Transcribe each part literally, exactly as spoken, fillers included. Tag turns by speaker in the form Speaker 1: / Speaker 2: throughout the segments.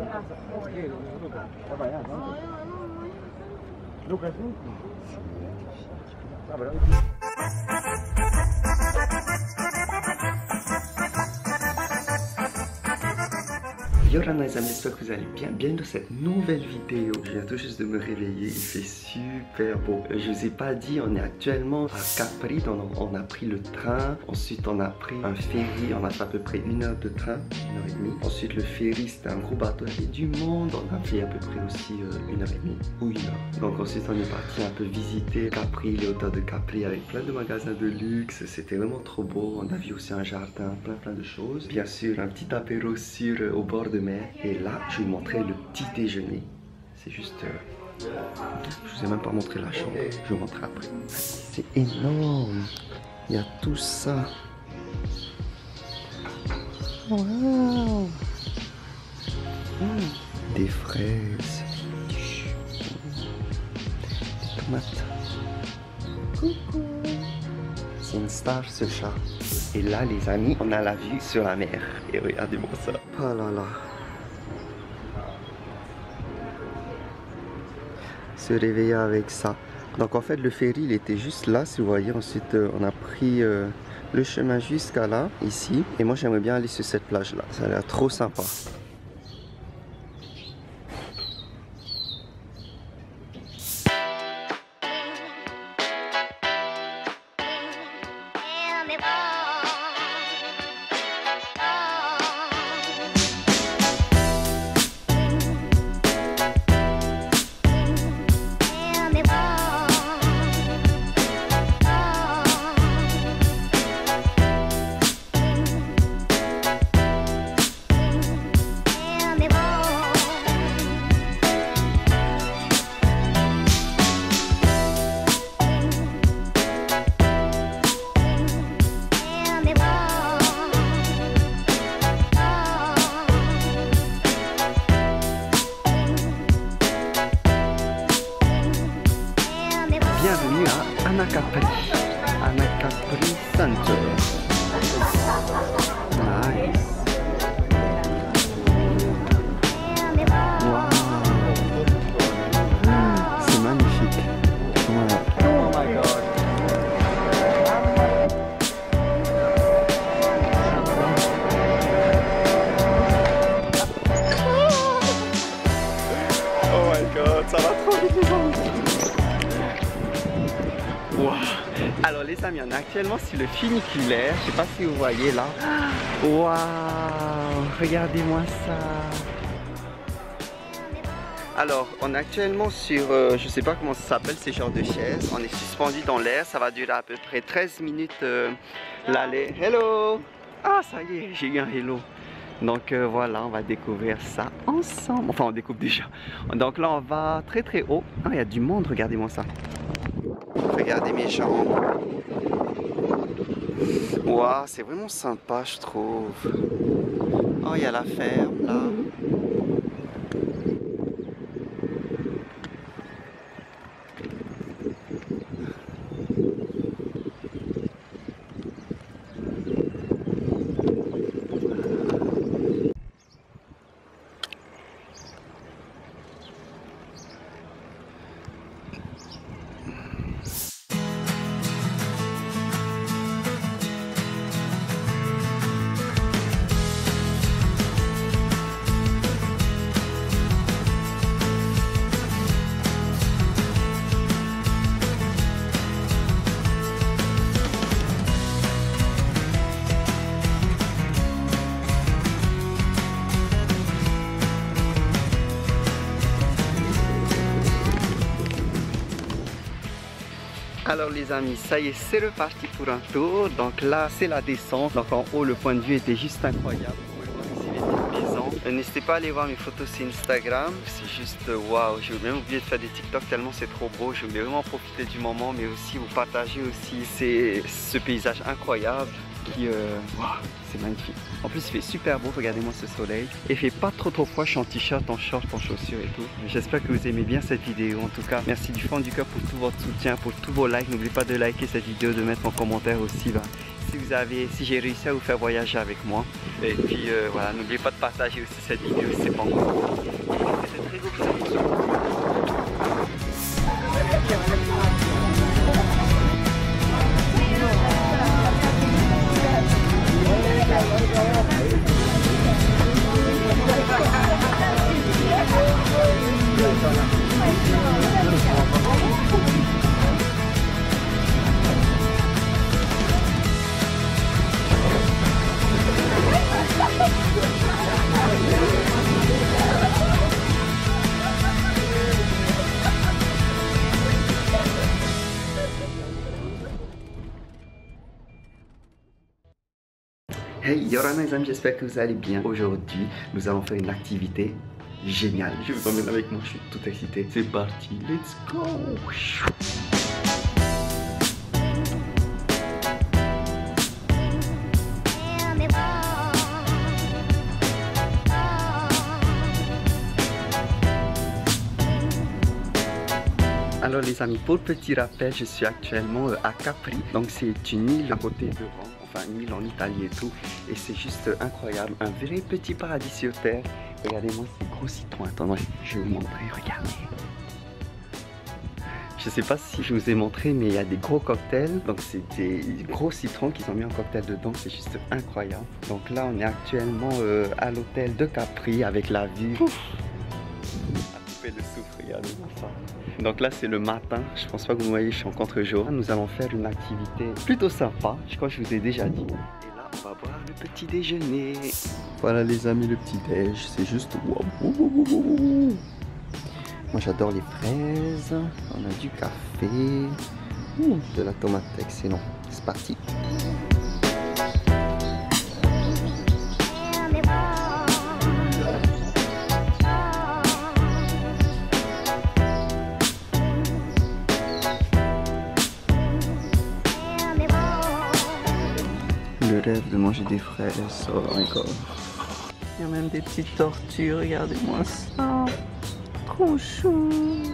Speaker 1: Yorana les amis, j'espère que vous allez bien. Bienvenue dans cette nouvelle vidéo. Je viens tout juste de me réveiller, il fait super beau. Je vous ai pas dit, on est actuellement à Capri, donc on a pris le train. Ensuite on a pris un ferry, on a fait à peu près une heure de train, une heure et demie. Ensuite le ferry c'était un gros bateau avec du monde, on a fait à peu près aussi euh, une heure et demie ou une heure. Donc ensuite on est parti un peu visiter Capri, les hauteurs de Capri avec plein de magasins de luxe. C'était vraiment trop beau, on a vu aussi un jardin, plein plein de choses. Bien sûr un petit apéro sur euh, au bord de mer. Et là, je vais vous montrer le petit déjeuner. C'est juste... Euh, je vous ai même pas montré la chambre. Je vais vous montrer après. C'est énorme. Il y a tout ça. Wow. Mmh. Des fraises. Des tomates. Coucou. C'est une star ce chat. Et là les amis, on a la vue sur la mer. Et regardez-moi ça. Oh là là. Se réveiller avec ça. Donc en fait le ferry il était juste là, si vous voyez. Ensuite euh, on a pris euh, le chemin jusqu'à là, ici. Et moi j'aimerais bien aller sur cette plage là. Ça a l'air trop sympa. Bienvenue à Anacapri, Anacapri Center. Nice. Wow. C'est magnifique. Ouais. Oh my god. Oh my god, ça va trop vite les gens. Wow. Alors les amis, on est actuellement sur le funiculaire. Je sais pas si vous voyez là. Waouh, regardez-moi ça. Alors on est actuellement sur, euh, je sais pas comment ça s'appelle ces genres de chaises. On est suspendu dans l'air. Ça va durer à peu près treize minutes euh, l'aller. Hello. Ah ça y est, j'ai eu un hello. Donc euh, voilà, on va découvrir ça ensemble. Enfin on découvre déjà. Donc là on va très très haut. Ah il y a du monde, regardez-moi ça. Regardez mes jambes. Waouh, c'est vraiment sympa, je trouve. Oh, il y a la ferme là. Alors les amis, ça y est, c'est reparti pour un tour. Donc là, c'est la descente. Donc en haut, le point de vue était juste incroyable. Vous pouvez voir ici les petites maisons. N'hésitez pas à aller voir mes photos sur Instagram. C'est juste waouh. J'ai même oublié de faire des TikTok tellement c'est trop beau. Je voulais vraiment profiter du moment, mais aussi vous partager aussi ces, ce paysage incroyable. Qui, euh, wow, c'est magnifique. En plus il fait super beau, regardez-moi ce soleil. Et il fait pas trop trop froid, je suis en t-shirt, en short, en chaussures et tout. J'espère que vous aimez bien cette vidéo. En tout cas, merci du fond du cœur pour tout votre soutien, pour tous vos likes. N'oubliez pas de liker cette vidéo, de mettre en commentaire aussi bah, si vous avez, si j'ai réussi à vous faire voyager avec moi. Et puis euh, voilà, n'oubliez pas de partager aussi cette vidéo si c'est pas encore. Hey Yorana les amis, j'espère que vous allez bien. Aujourd'hui, nous allons faire une activité géniale. Je vous emmène avec moi, je suis tout excité. C'est parti, let's go. Alors les amis, pour le petit rappel, je suis actuellement à Capri. Donc c'est une île à côté de Rome, enfin une île en Italie et tout. Et c'est juste incroyable, un vrai petit paradis sur terre. Regardez-moi ces gros citrons, attendez, je vais vous montrer, regardez. Je sais pas si je vous ai montré, mais il y a des gros cocktails. Donc c'est des gros citrons qu'ils ont mis en cocktail dedans, c'est juste incroyable. Donc là on est actuellement euh, à l'hôtel de Capri avec la vue. Ouf. Le souffle, regardez-moi ça. Donc là c'est le matin, je pense pas que vous voyez, je suis en contre-jour. Nous allons faire une activité plutôt sympa, je crois que je vous ai déjà dit. Et là on va boire le petit déjeuner. Voilà les amis, le petit déj, c'est juste wow. Moi j'adore les fraises, on a du café, Ouh, de la tomate, excellent. C'est parti. Le rêve de manger des fraises, oh my god. Il y a même des petites tortues, regardez-moi ça. Trop chou.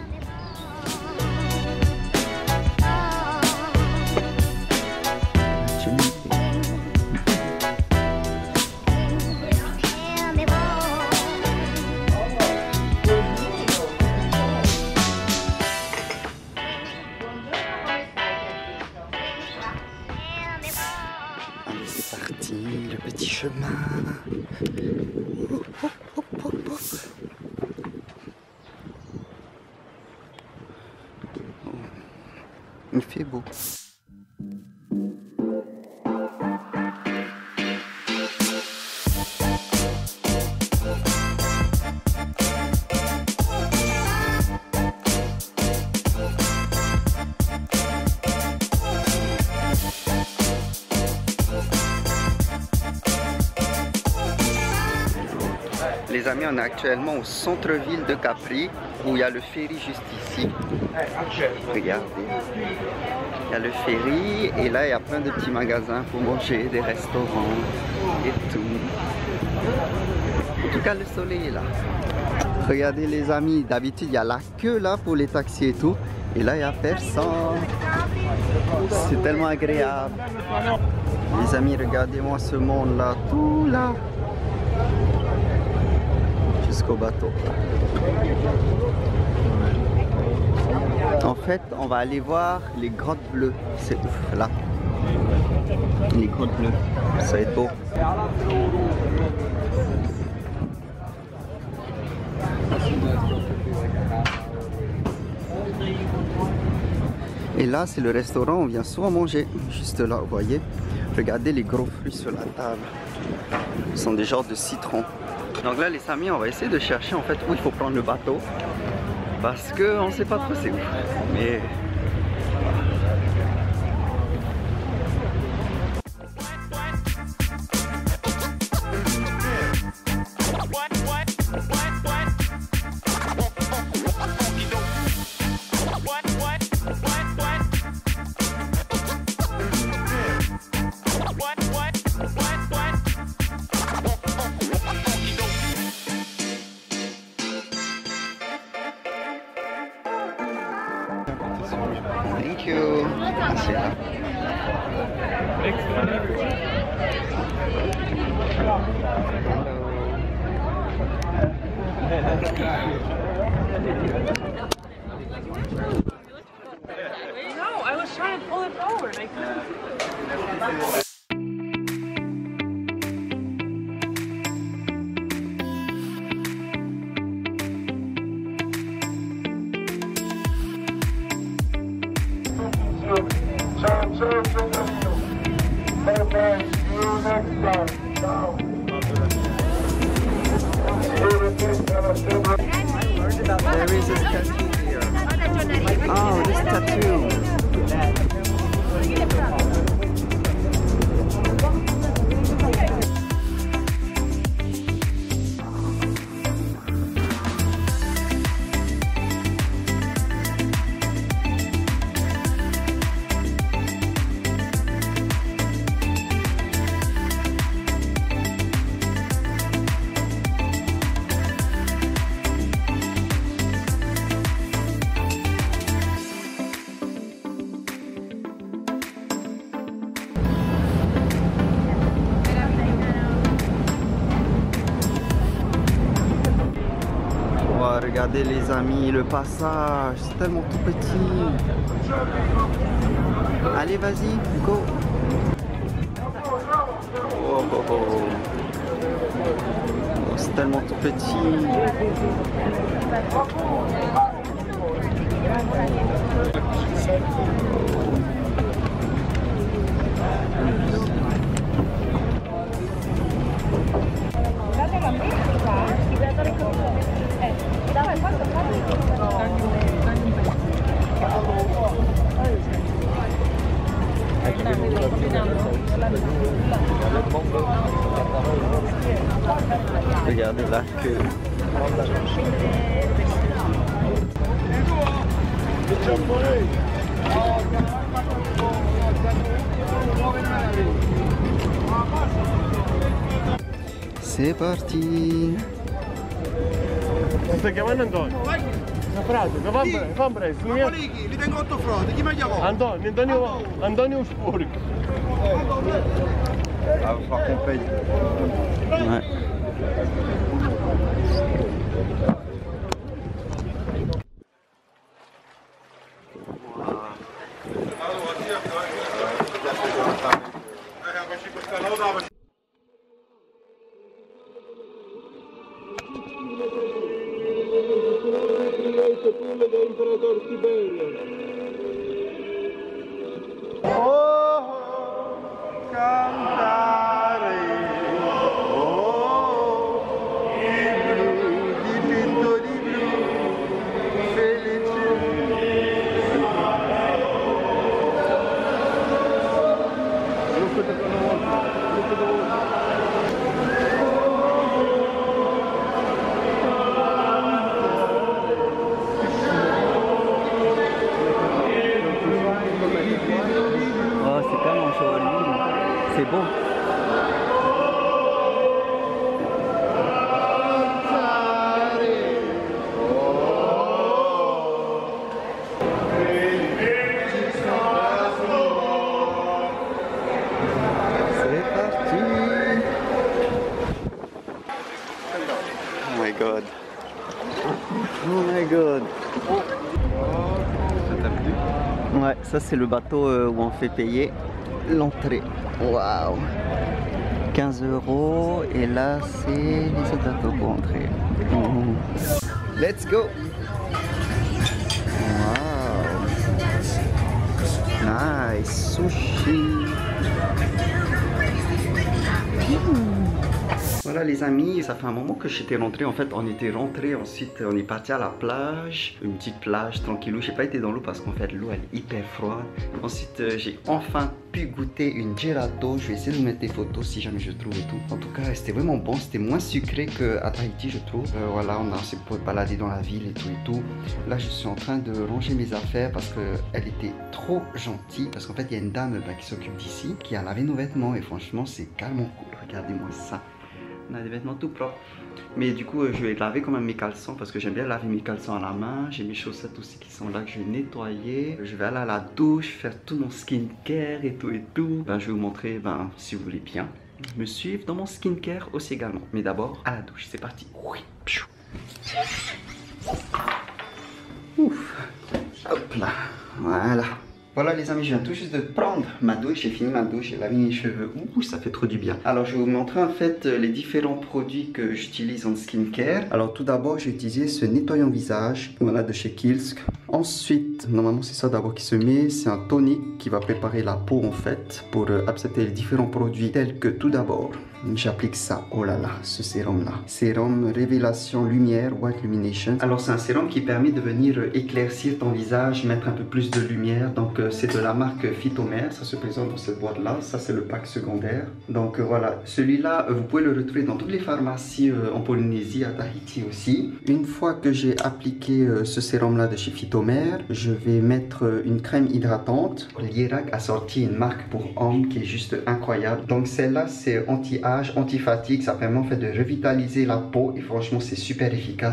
Speaker 1: C'est parti, le petit chemin. Hop, hop, hop, hop. Oh. Il fait beau. Les amis, on est actuellement au centre-ville de Capri, où il y a le ferry juste ici. Regardez. Il y a le ferry, et là il y a plein de petits magasins pour manger, des restaurants et tout. En tout cas, le soleil est là. Regardez les amis, d'habitude il y a la queue là pour les taxis et tout. Et là il n'y a personne. C'est tellement agréable. Les amis, regardez-moi ce monde là, tout là. Jusqu'au bateau. En fait, on va aller voir les grottes bleues. C'est ouf, là. Les grottes bleues. Ça va être beau. Et là, c'est le restaurant. On vient souvent manger. Juste là, vous voyez. Regardez les gros fruits sur la table. Ce sont des genres de citrons. Donc là les amis, on va essayer de chercher en fait où il faut prendre le bateau. Parce que on sait pas trop c'est où. Mais... Thank you.
Speaker 2: No, I was trying to pull it forward. I couldn't.
Speaker 1: There is a tattoo here. Oh, this tattoo. Oh, regardez les amis, le passage, c'est tellement tout petit. Allez, vas-y, go. Oh, oh, oh. Oh, c'est tellement tout petit. Regardez la queue. C'est parti.
Speaker 3: Sto chiamando Antonio. Vai. Frate, fammi fammi presto.
Speaker 4: Li tengo otto frodi, chi mi chiama?
Speaker 3: Antonio, Antonio, Antonio Spurg.
Speaker 4: Ah, va falloir qu'on paye.
Speaker 1: Ouais. Oh, c'est tellement joli. C'est beau. C'est parti. Oh my god. Oh my god. Ouais, ça c'est le bateau euh, où on fait payer l'entrée. Waouh, quinze euros et là c'est les autres bateaux pour entrer. Mmh. Let's go. Waouh. Nice sushi. Mmh. Voilà les amis, ça fait un moment que j'étais rentré. En fait, on était rentré, ensuite on est parti à la plage, une petite plage tranquillou. J'ai pas été dans l'eau parce qu'en fait l'eau elle est hyper froide. Ensuite euh, j'ai enfin pu goûter une gelato. Je vais essayer de mettre des photos si jamais je trouve et tout. En tout cas c'était vraiment bon, c'était moins sucré qu'à Tahiti je trouve. Euh, voilà, on a s'est baladé dans la ville et tout et tout. Là je suis en train de ranger mes affaires parce qu'elle était trop gentille. Parce qu'en fait il y a une dame bah, qui s'occupe d'ici, qui a lavé nos vêtements et franchement c'est carrément cool. Regardez-moi ça. On a des vêtements tout propres. Mais du coup, je vais laver quand même mes caleçons parce que j'aime bien laver mes caleçons à la main. J'ai mes chaussettes aussi qui sont là que je vais nettoyer. Je vais aller à la douche, faire tout mon skincare et tout et tout. Ben, je vais vous montrer, ben, si vous voulez bien, me suivre dans mon skincare aussi également. Mais d'abord, à la douche. C'est parti. Oui. Ouf. Hop là. Voilà. Voilà les amis, je viens tout juste de prendre ma douche, j'ai fini ma douche, j'ai lavé mes cheveux, ouh ça fait trop du bien. Alors je vais vous montrer en fait les différents produits que j'utilise en skincare. Alors tout d'abord j'ai utilisé ce nettoyant visage, voilà de chez Kiehl's. Ensuite, normalement c'est ça d'abord qui se met, c'est un tonique qui va préparer la peau en fait pour accepter les différents produits tels que tout d'abord, j'applique ça, oh là là, ce sérum là. Sérum Révélation Lumière White Illumination. Alors c'est un sérum qui permet de venir éclaircir ton visage, mettre un peu plus de lumière. Donc euh, c'est de la marque Phytomère, ça se présente dans cette boîte là. Ça c'est le pack secondaire. Donc euh, voilà, celui-là, euh, vous pouvez le retrouver dans toutes les pharmacies euh, en Polynésie, à Tahiti aussi. Une fois que j'ai appliqué euh, ce sérum là de chez Phytomère, je vais mettre euh, une crème hydratante. Lierac a sorti une marque pour hommes qui est juste incroyable. Donc celle-là c'est anti-âge, anti-fatigue, ça permet en fait de revitaliser la peau et franchement c'est super efficace.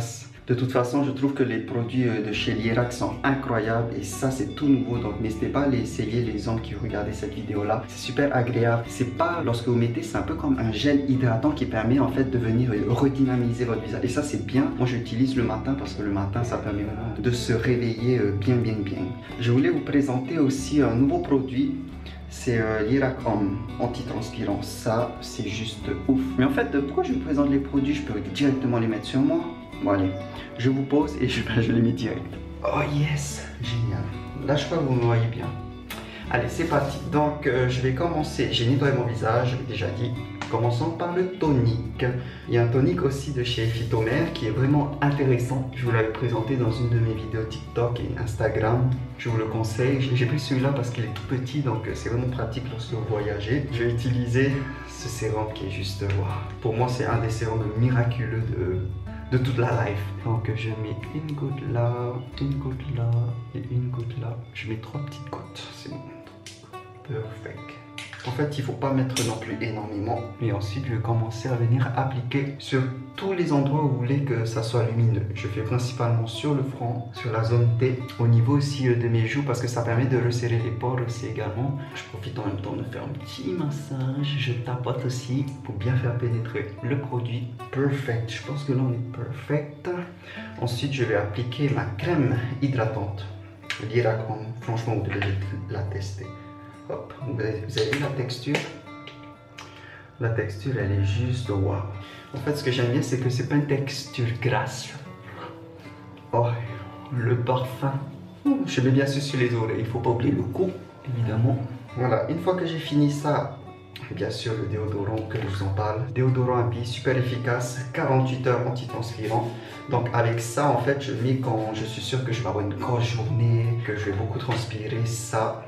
Speaker 1: De toute façon, je trouve que les produits de chez Lierac sont incroyables et ça c'est tout nouveau, donc n'hésitez pas à les essayer les gens qui regardaient cette vidéo là. C'est super agréable, c'est pas, lorsque vous mettez, c'est un peu comme un gel hydratant qui permet en fait de venir redynamiser votre visage et ça c'est bien. Moi j'utilise le matin parce que le matin ça permet vraiment de se réveiller bien bien bien. Je voulais vous présenter aussi un nouveau produit. C'est euh, Lierac Homme anti-transpirant, ça c'est juste ouf. Mais en fait, pourquoi je vous présente les produits? Je peux directement les mettre sur moi. Bon allez, je vous pose et je, je les mets direct. Oh yes, génial. Là je crois que vous me voyez bien. Allez, c'est parti. Donc euh, je vais commencer, j'ai nettoyé mon visage, je l'ai déjà dit. Commençons par le tonique. Il y a un tonique aussi de chez Phytomère qui est vraiment intéressant. Je vous l'avais présenté dans une de mes vidéos TikTok et Instagram. Je vous le conseille. J'ai pris celui-là parce qu'il est tout petit, donc c'est vraiment pratique lorsque vous voyagez. Je vais utiliser ce sérum qui est juste wow. Pour moi, c'est un des sérums miraculeux de, de toute la life. Donc je mets une goutte là, une goutte là et une goutte là. Je mets trois petites gouttes. C'est bon. Perfect. En fait, il ne faut pas mettre non plus énormément. Et ensuite, je vais commencer à venir appliquer sur tous les endroits où vous voulez que ça soit lumineux. Je fais principalement sur le front, sur la zone T, au niveau aussi de mes joues parce que ça permet de resserrer les pores aussi également. Je profite en même temps de faire un petit massage. Je tapote aussi pour bien faire pénétrer le produit. Perfect. Je pense que là, on est perfect. Ensuite, je vais appliquer ma crème hydratante. Lierac Homme. Franchement, vous devez la tester. Hop, vous avez, vous avez vu la texture? La texture, elle est juste waouh. En fait, ce que j'aime bien, c'est que c'est pas une texture grasse. Oh, le parfum. Je mets bien sûr sur les oreilles. Il faut pas oublier le cou, évidemment. Voilà, une fois que j'ai fini ça, bien sûr le déodorant que je vous en parle. Déodorant à billes, super efficace, quarante-huit heures anti-transpirant. Donc avec ça, en fait, je mets quand je suis sûr que je vais avoir une grosse journée, que je vais beaucoup transpirer, ça.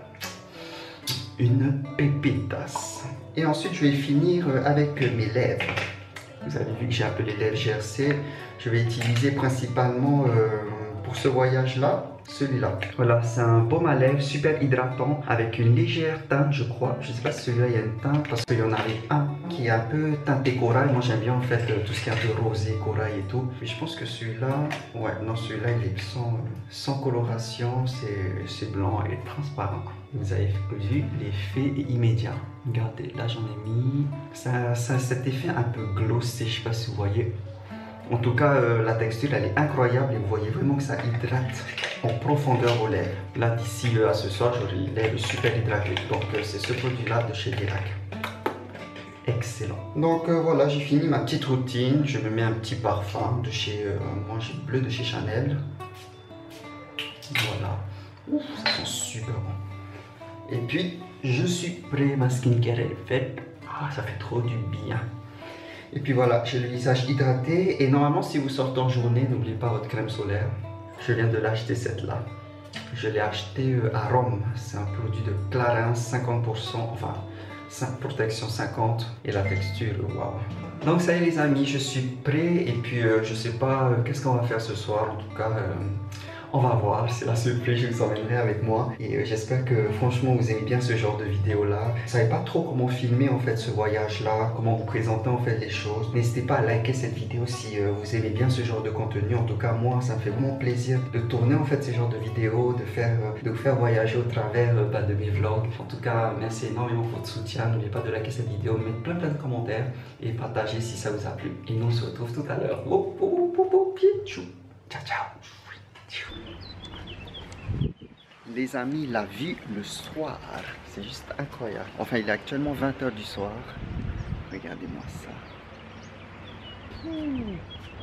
Speaker 1: Une pépitas. Et ensuite je vais finir avec mes lèvres. Vous avez vu que j'ai un peu les lèvres gercées. Je vais utiliser principalement euh, pour ce voyage là celui-là. Voilà, c'est un baume à lèvres super hydratant avec une légère teinte, je crois. Je sais pas si celui-là il y a une teinte parce qu'il y en avait un qui est un peu teinté corail. Moi j'aime bien en fait tout ce qui est un peu rosé, corail et tout. Mais je pense que celui-là, ouais, non, celui-là il est sans, sans coloration, c'est blanc et transparent. Vous avez vu, l'effet est immédiat. Regardez, là j'en ai mis. Ça, ça, cet effet un peu glossé, je sais pas si vous voyez. En tout cas, euh, la texture elle est incroyable et vous voyez vraiment que ça hydrate en profondeur vos lèvres. Là, d'ici euh, à ce soir, j'aurai les lèvres super hydratées. Donc, euh, c'est ce produit-là de chez Lierac. Excellent. Donc euh, voilà, j'ai fini ma petite routine. Je me mets un petit parfum de chez euh, moi, j'ai bleu de chez Chanel. Voilà. Ouf, ça sent super bon. Et puis, je suis prêt. Ma skincare est faite. Ah, ça fait trop du bien. Et puis voilà, j'ai le visage hydraté. Et normalement, si vous sortez en journée, n'oubliez pas votre crème solaire. Je viens de l'acheter, cette là. Je l'ai acheté à Rome. C'est un produit de Clarins, cinquante pour cent, enfin, protection cinquante. Et la texture, waouh. Donc ça y est les amis, je suis prêt. Et puis euh, je sais pas euh, qu'est-ce qu'on va faire ce soir. En tout cas, euh, on va voir. C'est la surprise, je vous emmènerai avec moi. Et euh, j'espère que franchement vous aimez bien ce genre de vidéo là. Vous savez pas trop comment filmer en fait ce voyage là, comment vous présenter en fait les choses. N'hésitez pas à liker cette vidéo si euh, vous aimez bien ce genre de contenu. En tout cas moi ça me fait vraiment plaisir de tourner en fait ce genre de vidéos, de faire, euh, de vous faire voyager au travers euh, bah, de mes vlogs. En tout cas merci énormément pour votre soutien. N'oubliez pas de liker cette vidéo, mettre plein plein de commentaires et partager si ça vous a plu. Et nous on se retrouve tout à l'heure. Ciao ciao. Les amis, la vue le soir, c'est juste incroyable. Enfin, il est actuellement vingt heures du soir. Regardez-moi ça. Mmh.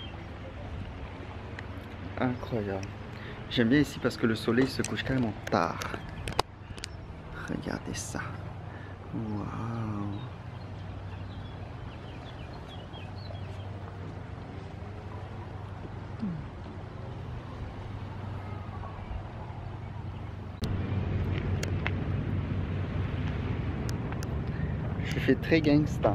Speaker 1: Incroyable. J'aime bien ici parce que le soleil se couche carrément tard. Regardez ça. Waouh. Je fais très gangsta.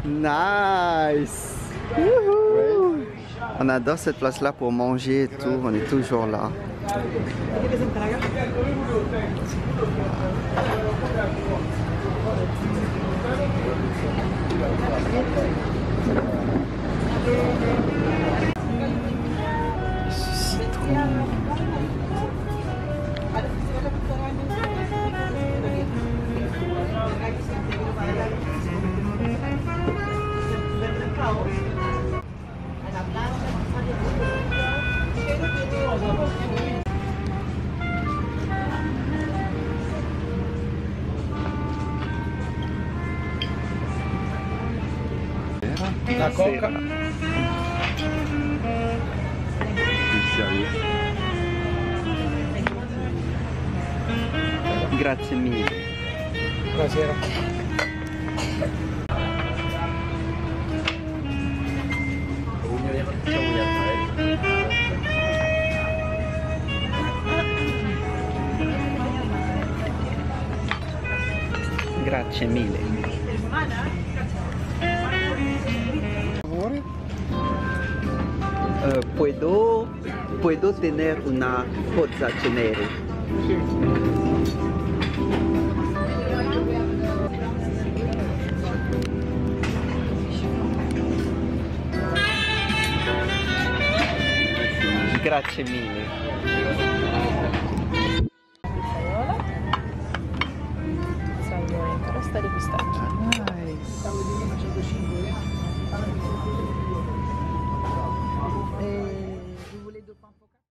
Speaker 1: Nice! Wouhou! On adore cette place-là pour manger et tout, on est toujours là. Citron.
Speaker 3: La coca.
Speaker 1: Sérieux. Grazie mille.
Speaker 3: Buonasera.
Speaker 1: Grazie mille. Uh, puedo, puedo tener una pozzacenere. Grazie mille.